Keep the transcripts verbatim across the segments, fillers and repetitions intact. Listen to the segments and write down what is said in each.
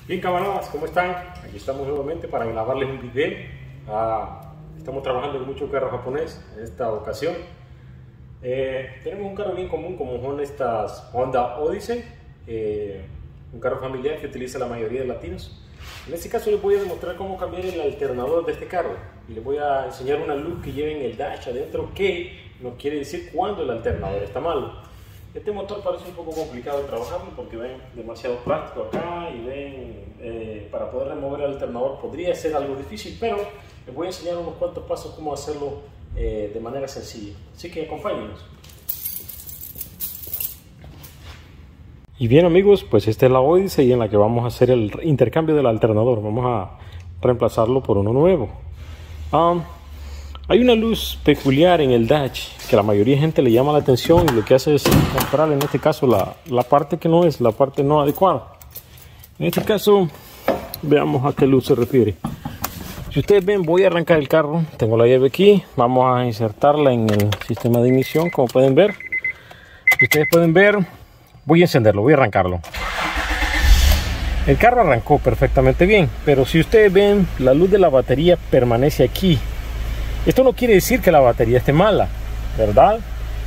Bien, camaradas, ¿cómo están? Aquí estamos nuevamente para grabarles un video. Ah, estamos trabajando en mucho carro japonés en esta ocasión. Eh, tenemos un carro bien común como son estas Honda Odyssey, eh, un carro familiar que utiliza la mayoría de latinos. En este caso les voy a demostrar cómo cambiar el alternador de este carro y les voy a enseñar una luz que lleva en el dash adentro que nos quiere decir cuando el alternador está malo. Este motor parece un poco complicado de trabajarlo porque ven demasiado plástico acá y ven eh, para poder remover el alternador podría ser algo difícil, pero les voy a enseñar unos cuantos pasos cómo hacerlo eh, de manera sencilla, así que acompáñenos. Y bien amigos, pues esta es la Odyssey en la que vamos a hacer el intercambio del alternador, vamos a reemplazarlo por uno nuevo. Um, Hay una luz peculiar en el dash que la mayoría de gente le llama la atención y lo que hace es comprar en este caso la, la parte que no es, la parte no adecuada. En este caso, veamos a qué luz se refiere. Si ustedes ven, voy a arrancar el carro, tengo la llave aquí, vamos a insertarla en el sistema de ignición, como pueden ver. Si ustedes pueden ver, voy a encenderlo, voy a arrancarlo. El carro arrancó perfectamente bien, pero si ustedes ven, la luz de la batería permanece aquí. Esto no quiere decir que la batería esté mala, ¿verdad?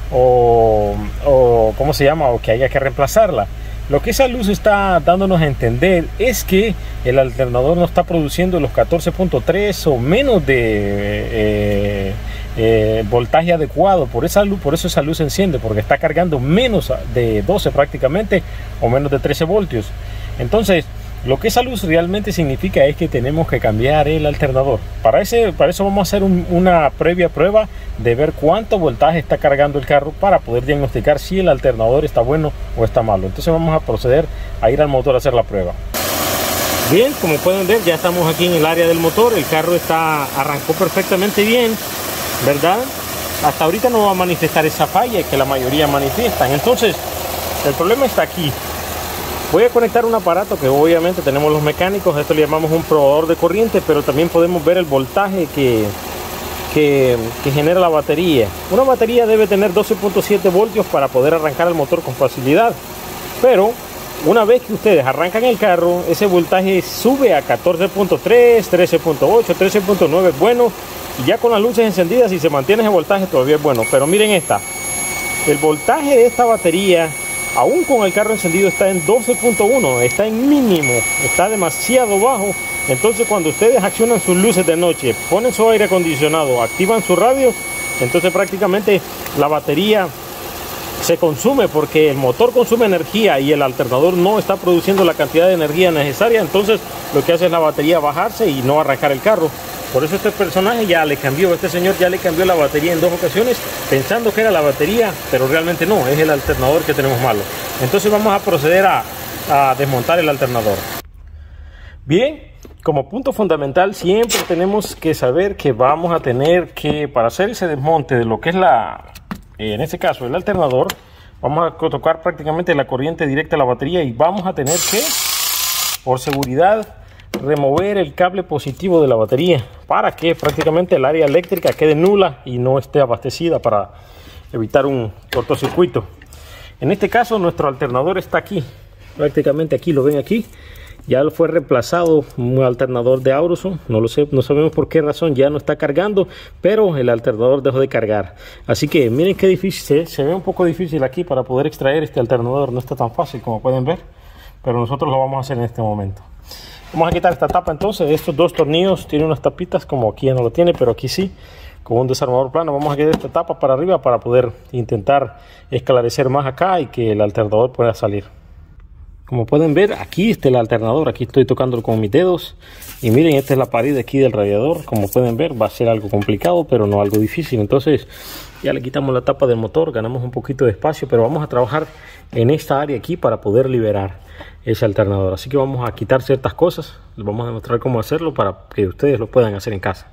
O, o ¿cómo se llama? O que haya que reemplazarla. Lo que esa luz está dándonos a entender es que el alternador no está produciendo los catorce punto tres o menos de eh, eh, voltaje adecuado. Por esa luz, por eso esa luz se enciende, porque está cargando menos de doce prácticamente o menos de trece voltios. Entonces, lo que esa luz realmente significa es que tenemos que cambiar el alternador. Para, ese, para eso vamos a hacer un, una previa prueba de ver cuánto voltaje está cargando el carro para poder diagnosticar si el alternador está bueno o está malo. Entonces vamos a proceder a ir al motor a hacer la prueba. Bien, como pueden ver, ya estamos aquí en el área del motor. El carro está, arrancó perfectamente bien, ¿verdad? Hasta ahorita no va a manifestar esa falla que la mayoría manifiestan. Entonces, el problema está aquí. Voy a conectar un aparato que obviamente tenemos los mecánicos, esto le llamamos un probador de corriente, pero también podemos ver el voltaje que, que, que genera la batería. Una batería debe tener doce punto siete voltios para poder arrancar el motor con facilidad, pero una vez que ustedes arrancan el carro, ese voltaje sube a catorce punto tres, trece punto ocho, trece punto nueve, bueno, y ya con las luces encendidas, si se mantiene ese voltaje todavía es bueno. Pero miren esta, el voltaje de esta batería aún con el carro encendido está en doce punto uno, está en mínimo, está demasiado bajo. Entonces cuando ustedes accionan sus luces de noche, ponen su aire acondicionado, activan su radio, entonces prácticamente la batería se consume porque el motor consume energía y el alternador no está produciendo la cantidad de energía necesaria. Entonces lo que hace es la batería bajarse y no arrancar el carro. Por eso este personaje ya le cambió, este señor ya le cambió la batería en dos ocasiones pensando que era la batería, pero realmente no, es el alternador que tenemos malo. Entonces vamos a proceder a, a desmontar el alternador. Bien, como punto fundamental siempre tenemos que saber que vamos a tener que, para hacer ese desmonte de lo que es la, en este caso el alternador, vamos a tocar prácticamente la corriente directa a la batería y vamos a tener que, por seguridad, remover el cable positivo de la batería para que prácticamente el área eléctrica quede nula y no esté abastecida para evitar un cortocircuito. En este caso nuestro alternador está aquí, prácticamente aquí, lo ven aquí, ya fue reemplazado un alternador de Auruson, no lo sé, no sabemos por qué razón ya no está cargando, pero el alternador dejó de cargar. Así que miren qué difícil, se, se ve un poco difícil aquí para poder extraer este alternador, no está tan fácil como pueden ver, pero nosotros lo vamos a hacer en este momento. Vamos a quitar esta tapa entonces, estos dos tornillos tienen unas tapitas, como aquí ya no lo tiene, pero aquí sí, con un desarmador plano. Vamos a quitar esta tapa para arriba para poder intentar esclarecer más acá y que el alternador pueda salir. Como pueden ver, aquí está el alternador, aquí estoy tocándolo con mis dedos. Y miren, esta es la pared de aquí del radiador, como pueden ver, va a ser algo complicado, pero no algo difícil. Entonces ya le quitamos la tapa del motor, ganamos un poquito de espacio, pero vamos a trabajar en esta área aquí para poder liberar ese alternador. Así que vamos a quitar ciertas cosas, les vamos a demostrar cómo hacerlo para que ustedes lo puedan hacer en casa.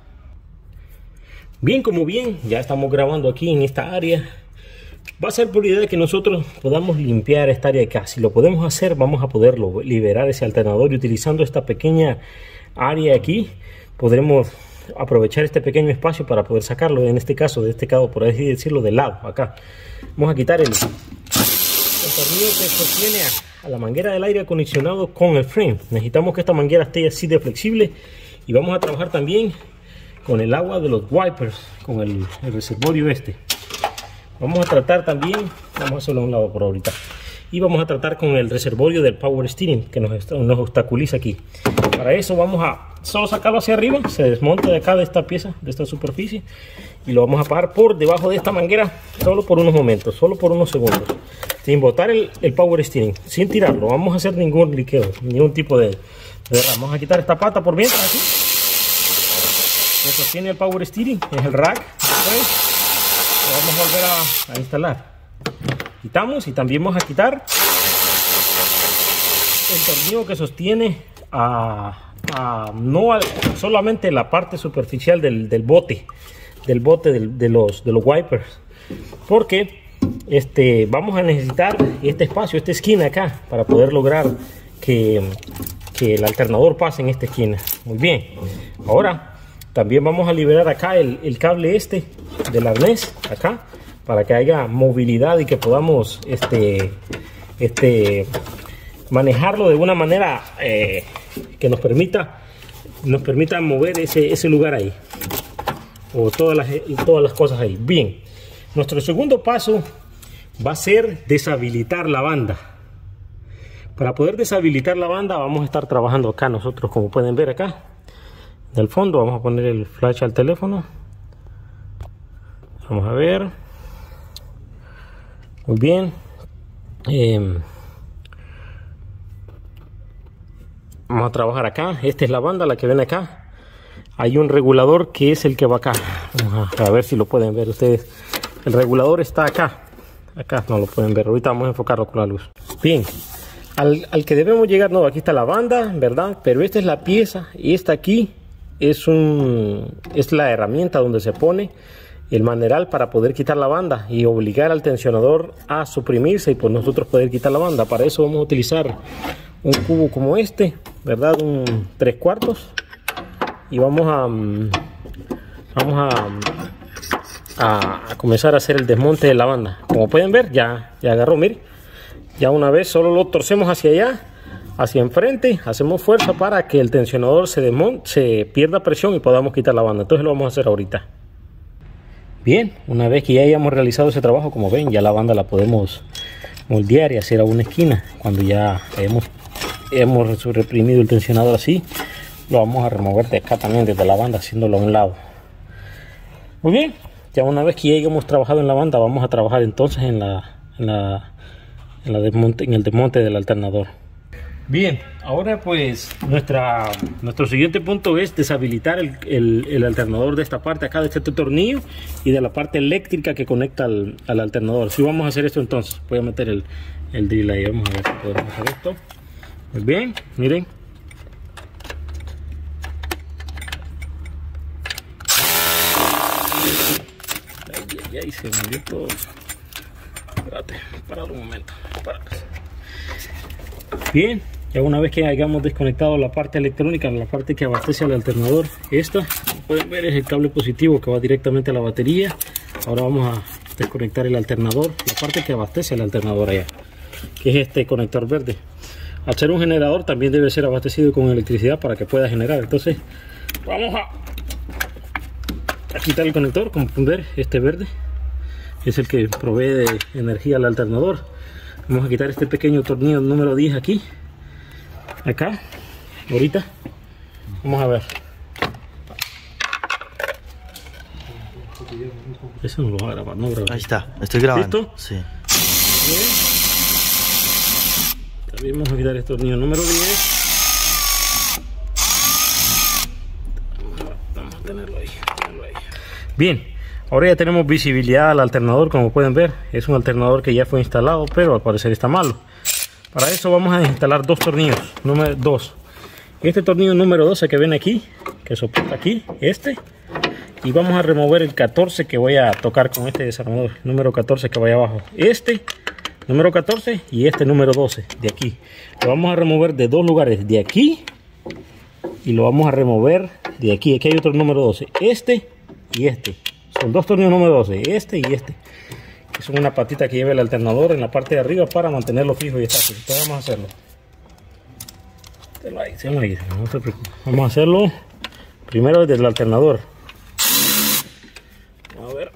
Bien, como bien, ya estamos grabando aquí en esta área. Va a ser prioridad que nosotros podamos limpiar esta área acá. Si lo podemos hacer, vamos a poderlo liberar ese alternador y utilizando esta pequeña área aquí, podremos aprovechar este pequeño espacio para poder sacarlo. En este caso, de este lado, por así decirlo, del lado acá. Vamos a quitar el, el tornillo que sostiene a, a la manguera del aire acondicionado con el frame. Necesitamos que esta manguera esté así de flexible, y vamos a trabajar también con el agua de los wipers, con el, el reservorio este. Vamos a tratar también, vamos a hacerlo a un lado por ahorita, y vamos a tratar con el reservorio del power steering que nos, nos obstaculiza aquí. Para eso vamos a solo sacarlo hacia arriba, se desmonta de acá de esta pieza, de esta superficie, y lo vamos a apagar por debajo de esta manguera solo por unos momentos, solo por unos segundos, sin botar el, el power steering, sin tirarlo. Vamos a hacer ningún liqueo, ningún tipo de, de vamos a quitar esta pata por mientras aquí que sostiene el power steering, es el rack. Lo vamos a volver a, a instalar. Quitamos, y también vamos a quitar el tornillo que sostiene a, a no a, solamente la parte superficial del, del bote del bote del, de, los, de los wipers, porque este, vamos a necesitar este espacio, esta esquina acá, para poder lograr que, que el alternador pase en esta esquina. Muy bien, ahora también vamos a liberar acá el, el cable este del arnés acá, para que haya movilidad y que podamos este, este, manejarlo de una manera eh, que nos permita, nos permita mover ese, ese lugar ahí, o todas las, todas las cosas ahí. Bien, nuestro segundo paso va a ser deshabilitar la banda. Para poder deshabilitar la banda vamos a estar trabajando acá nosotros, como pueden ver acá del fondo. Vamos a poner el flash al teléfono, vamos a ver. Muy bien, eh, vamos a trabajar acá. Esta es la banda, la que ven acá. Hay un regulador que es el que va acá. Vamos a, a ver si lo pueden ver ustedes. El regulador está acá. Acá no lo pueden ver. Ahorita vamos a enfocarlo con la luz. Bien, al, al que debemos llegar, no, aquí está la banda, ¿verdad? Pero esta es la pieza, y esta aquí es, un, es la herramienta donde se pone el maneral para poder quitar la banda y obligar al tensionador a suprimirse, y pues nosotros poder quitar la banda. Para eso vamos a utilizar un cubo como este, ¿verdad? Un tres cuartos, y vamos a vamos a, a, a comenzar a hacer el desmonte de la banda. Como pueden ver, ya, ya agarró, miren, ya una vez solo lo torcemos hacia allá, hacia enfrente, hacemos fuerza para que el tensionador se desmonte, se pierda presión y podamos quitar la banda. Entonces lo vamos a hacer ahorita. Bien, una vez que ya hayamos realizado ese trabajo, como ven, ya la banda la podemos moldear y hacer a una esquina. Cuando ya hemos, hemos reprimido el tensionador así, lo vamos a remover de acá también, desde la banda, haciéndolo a un lado. Muy bien, ya una vez que ya hayamos trabajado en la banda, vamos a trabajar entonces en, la, en, la, en, la desmonte, en el desmonte del alternador. Bien, ahora pues nuestra, nuestro siguiente punto es deshabilitar el, el, el alternador de esta parte acá, de este tornillo, y de la parte eléctrica que conecta al, al alternador. Si vamos a hacer esto, entonces voy a meter el, el drill ahí. Vamos a ver si podemos hacer esto. Muy bien, miren. Ay, ay, ay, se movió todo. Espérate, parad un momento. Espérate. Bien, ya una vez que hayamos desconectado la parte electrónica, la parte que abastece al alternador, esta, como pueden ver, es el cable positivo que va directamente a la batería. Ahora vamos a desconectar el alternador, la parte que abastece al alternador allá, que es este conector verde. Al ser un generador también debe ser abastecido con electricidad para que pueda generar. Entonces vamos a, a quitar el conector. Como pueden ver, este verde es el que provee de energía al alternador. Vamos a quitar este pequeño tornillo número diez aquí, acá, ahorita. Vamos a ver. Eso no lo va a grabar, no graba. Ahí está, estoy grabando. ¿Listo? Sí. Bien. También vamos a quitar este tornillo número diez. Vamos a tenerlo ahí, tenerlo ahí. Bien. Ahora ya tenemos visibilidad al alternador, como pueden ver. Es un alternador que ya fue instalado, pero al parecer está malo. Para eso vamos a instalar dos tornillos, número dos. Este tornillo número doce que ven aquí, que soporta aquí, este. Y vamos a remover el catorce que voy a tocar con este desarmador. Número catorce que vaya abajo. Este, número catorce, y este número doce, de aquí. Lo vamos a remover de dos lugares, de aquí. Y lo vamos a remover de aquí. Aquí hay otro número doce, este y este. Son dos tornillos número doce, este y este, Es una patita que lleva el alternador en la parte de arriba para mantenerlo fijo y estático. Entonces vamos a hacerlo. Ahí, ahí, no se preocupe. Vamos a hacerlo primero desde el alternador. A ver.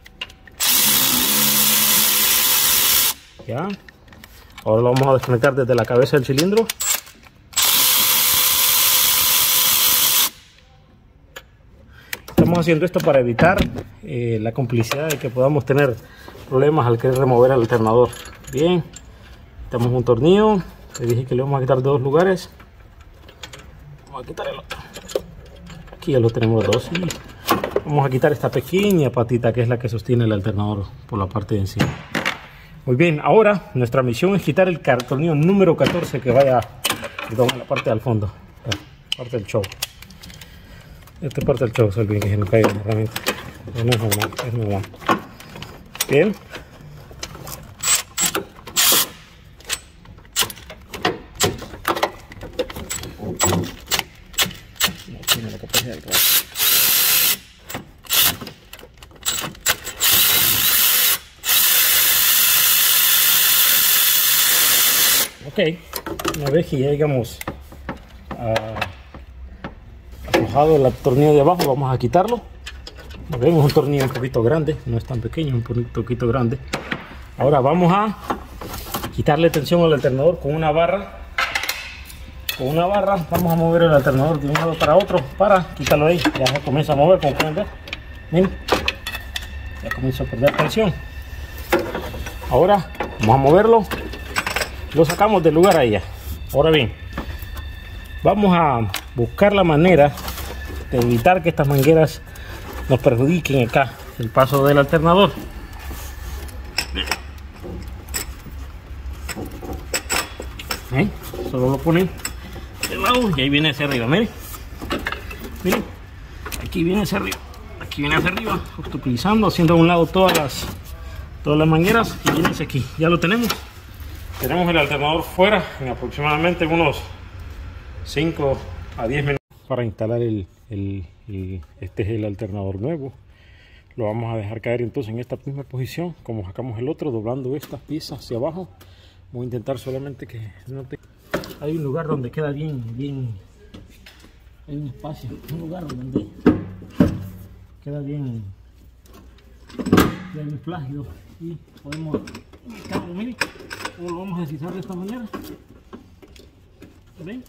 Ya. Ahora lo vamos a desconectar desde la cabeza del cilindro. Estamos haciendo esto para evitar eh, la complicidad de que podamos tener problemas al querer remover el alternador. Bien, quitamos un tornillo. Le dije que le vamos a quitar de dos lugares. Vamos a quitar el otro. Aquí ya lo tenemos dos. Y vamos a quitar esta pequeña patita que es la que sostiene el alternador por la parte de encima. Muy bien, ahora nuestra misión es quitar el tornillo número catorce que vaya, perdón, en la parte del fondo, la parte del show. Esta parte del show, salve que se nos caiga realmente. No es normal, es normal. Bien. No tiene la capacidad del trabajo. Ok, una vez que ya llegamos a aflojado el tornillo de abajo, vamos a quitarlo. Vemos un tornillo un poquito grande, no es tan pequeño, un poquito grande. Ahora vamos a quitarle tensión al alternador con una barra. Con una barra vamos a mover el alternador de un lado para otro para quitarlo ahí. Ya se comienza a mover, como pueden ver. Miren, ya comienza a perder tensión. Ahora vamos a moverlo. Lo sacamos del lugar ahí ya. Ahora bien, vamos a buscar la manera de evitar que estas mangueras nos perjudiquen acá el paso del alternador. ¿Eh? Solo lo ponen de lado y ahí viene hacia arriba. Miren, miren, aquí viene hacia arriba, aquí viene hacia arriba, justo utilizando, haciendo a un lado todas las todas las mangueras y viene hacia aquí. Ya lo tenemos. Tenemos el alternador fuera en aproximadamente unos cinco a diez minutos para instalar el, el, el este es el alternador nuevo. Lo vamos a dejar caer entonces en esta misma posición como sacamos el otro, doblando estas piezas hacia abajo. Voy a intentar solamente que no te... hay un lugar donde queda bien bien hay un espacio, un lugar donde queda bien bien plácido y podemos ubicarlo. Miren, o lo vamos a deslizar de esta manera. ¿Ven?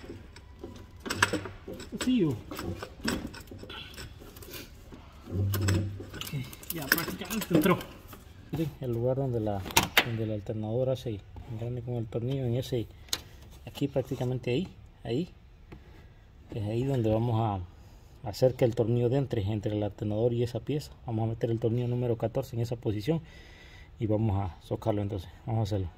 Sencillo. Okay, ya prácticamente entró. Miren el lugar donde la donde el alternador hace grande con el tornillo en ese, aquí prácticamente ahí, ahí es ahí donde vamos a hacer que el tornillo entre entre el alternador y esa pieza. Vamos a meter el tornillo número catorce en esa posición y vamos a socarlo. Entonces vamos a hacerlo.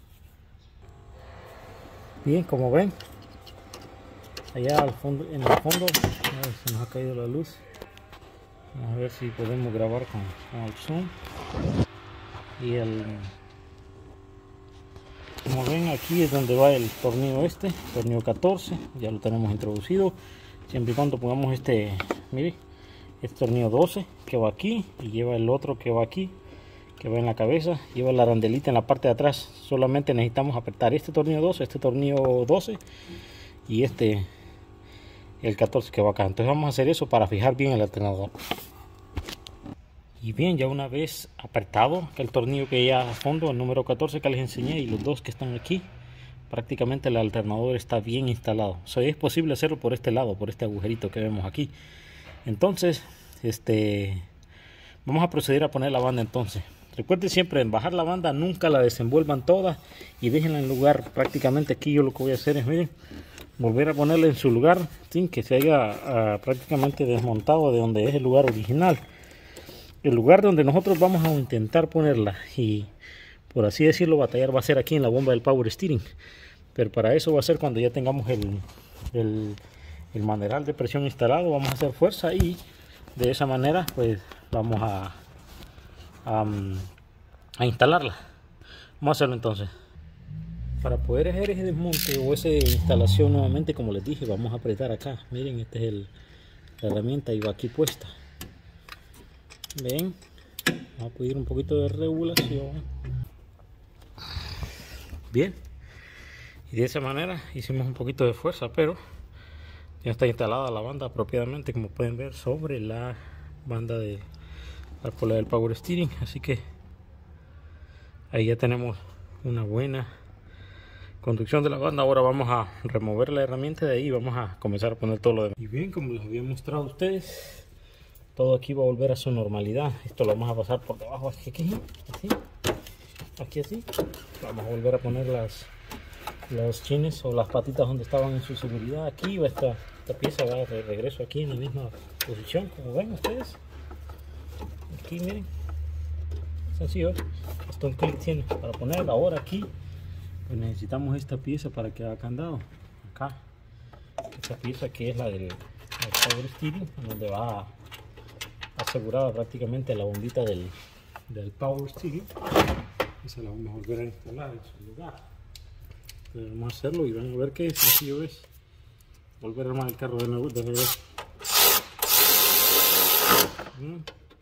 Bien, como ven, allá al fondo, en el fondo, a ver, se nos ha caído la luz. Vamos a ver si podemos grabar con, con el zoom. Y el, como ven, aquí es donde va el tornillo este, tornillo catorce, ya lo tenemos introducido. Siempre y cuando pongamos este, mire, este tornillo doce que va aquí y lleva el otro que va aquí, que va en la cabeza, lleva la arandelita en la parte de atrás. Solamente necesitamos apretar este tornillo doce, este tornillo doce y este el catorce que va acá. Entonces vamos a hacer eso para fijar bien el alternador. Y bien, ya una vez apretado el tornillo que ya a fondo, el número catorce que les enseñé y los dos que están aquí, prácticamente el alternador está bien instalado. O sea, es posible hacerlo por este lado, por este agujerito que vemos aquí. Entonces, este vamos a proceder a poner la banda entonces. Recuerden siempre en bajar la banda, nunca la desenvuelvan toda y déjenla en lugar. Prácticamente aquí yo lo que voy a hacer es, miren, volver a ponerla en su lugar sin que se haya uh, prácticamente desmontado de donde es el lugar original. El lugar donde nosotros vamos a intentar ponerla y por así decirlo batallar va a ser aquí en la bomba del power steering. Pero para eso va a ser cuando ya tengamos el, el, el maneral de presión instalado. Vamos a hacer fuerza y de esa manera pues vamos a A, a instalarla. Vamos a hacerlo entonces. Para poder hacer ese desmonte o esa instalación nuevamente, como les dije, vamos a apretar acá. Miren, esta es el, la herramienta y va aquí puesta. Ven, Vamos a pedir un poquito de regulación. Bien, y de esa manera hicimos un poquito de fuerza, pero ya está instalada la banda apropiadamente, como pueden ver, sobre la banda de la cola del Power Steering. Así que ahí ya tenemos una buena conducción de la banda. Ahora vamos a remover la herramienta de ahí y vamos a comenzar a poner todo lo demás. Y bien, como les había mostrado a ustedes, todo aquí va a volver a su normalidad. Esto lo vamos a pasar por debajo, aquí, aquí, así, aquí así. Vamos a volver a poner las los chines o las patitas donde estaban en su seguridad. Aquí va esta, esta pieza, va de regreso aquí en la misma posición, como ven ustedes. Aquí miren, sencillo, esto un clic tiene para ponerla. Ahora aquí pues necesitamos esta pieza para que haga candado. Acá, esta pieza que es la del, del Power Steering, donde va asegurada prácticamente la bombita del, del Power Steering. Esa la vamos a volver a instalar en su lugar. Pero vamos a hacerlo y van a ver qué sencillo es volver a armar el carro de nuevo, de regreso. ¿Mm?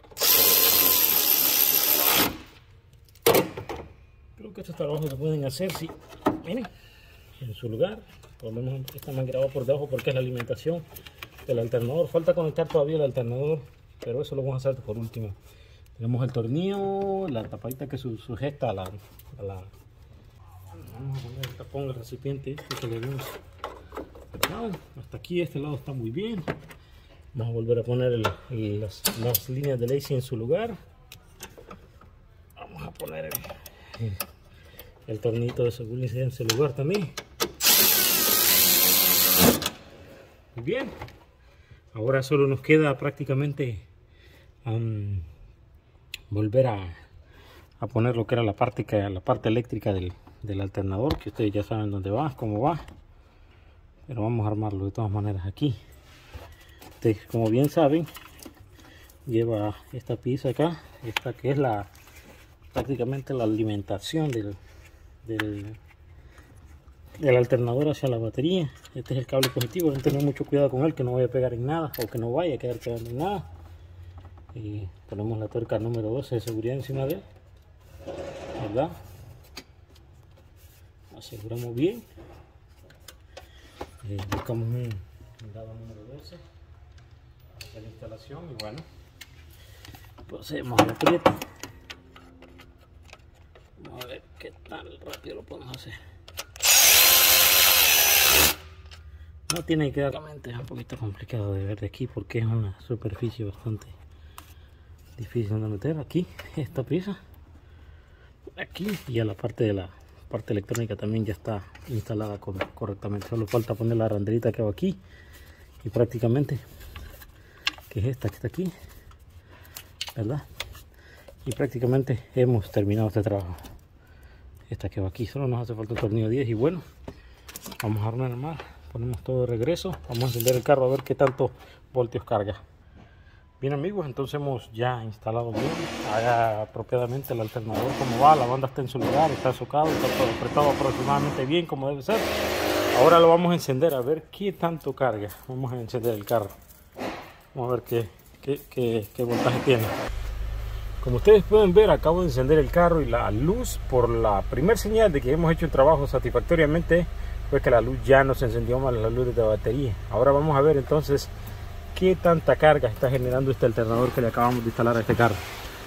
Creo que estos trabajos se pueden hacer si, miren, en su lugar. Por lo menos está más grabado por debajo porque es la alimentación del alternador. Falta conectar todavía el alternador, pero eso lo vamos a hacer por último. Tenemos el tornillo, la tapadita que su, sujeta a la, a la... Vamos a poner el tapón del recipiente este que le dimos acá. Hasta aquí este lado está muy bien. Vamos a volver a poner el, el, las, las líneas del A C en su lugar. Vamos a poner el, el, el tornillito de seguridad en su lugar también. Muy bien. Ahora solo nos queda prácticamente um, volver a, a poner lo que era la parte, que, la parte eléctrica del, del alternador, que ustedes ya saben dónde va, cómo va, pero vamos a armarlo de todas maneras aquí. Este, como bien saben, lleva esta pieza acá, esta que es la prácticamente la alimentación del, del, del alternador hacia la batería. Este es el cable positivo, hay que tener mucho cuidado con él, que no vaya a pegar en nada o que no vaya a quedar pegando en nada. Y ponemos la tuerca número doce de seguridad encima de él, ¿verdad? Aseguramos bien, eh, buscamos un, un dado número doce hacer la instalación y bueno, procedemos a la aprieta. Vamos a ver qué tan rápido lo podemos hacer. No tiene que dar la mente, es un poquito complicado de ver de aquí porque es una superficie bastante difícil de meter. Aquí esta pieza, aquí, y a la parte de la parte electrónica también ya está instalada correctamente. Solo falta poner la randerita que va aquí y prácticamente, que es esta que está aquí, ¿verdad? Y prácticamente hemos terminado este trabajo. Esta que va aquí, solo nos hace falta el tornillo diez y bueno, vamos a armar más. Ponemos todo de regreso, vamos a encender el carro a ver qué tanto voltios carga. Bien amigos, entonces hemos ya instalado bien, haga apropiadamente el alternador como va, la banda está en su lugar, está socado, está todo apretado aproximadamente bien como debe ser. Ahora lo vamos a encender a ver qué tanto carga. Vamos a encender el carro, vamos a ver qué, qué, qué, qué voltaje tiene. Como ustedes pueden ver, acabo de encender el carro y la luz, por la primer señal de que hemos hecho el trabajo satisfactoriamente, fue que la luz ya no se encendió más, la luz de la batería. Ahora vamos a ver entonces qué tanta carga está generando este alternador que le acabamos de instalar a este carro.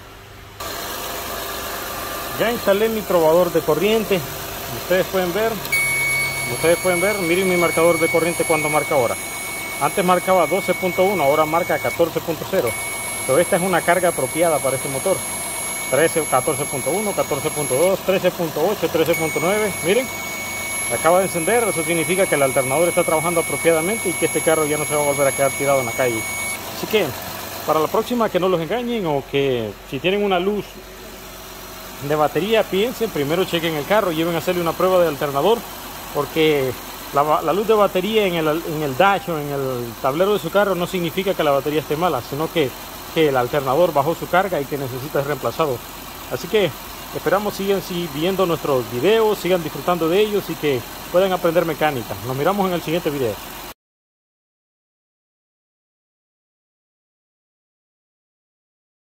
Ya instalé mi probador de corriente, ustedes pueden ver, ustedes pueden ver, miren mi marcador de corriente cuando marca ahora. Antes marcaba doce punto uno, ahora marca catorce punto cero. Pero esta es una carga apropiada para este motor. trece, catorce punto uno, catorce punto dos, trece punto ocho, trece punto nueve, miren. Acaba de encender, eso significa que el alternador está trabajando apropiadamente y que este carro ya no se va a volver a quedar tirado en la calle. Así que para la próxima, que no los engañen, o que si tienen una luz de batería, piensen, primero chequen el carro, lleven a hacerle una prueba de alternador, porque la, la luz de batería en el, en el dash o en el tablero de su carro no significa que la batería esté mala, sino que, que el alternador bajó su carga y que necesita ser reemplazado. Así que esperamos sigan viendo nuestros videos, sigan disfrutando de ellos y que puedan aprender mecánica. Nos miramos en el siguiente video.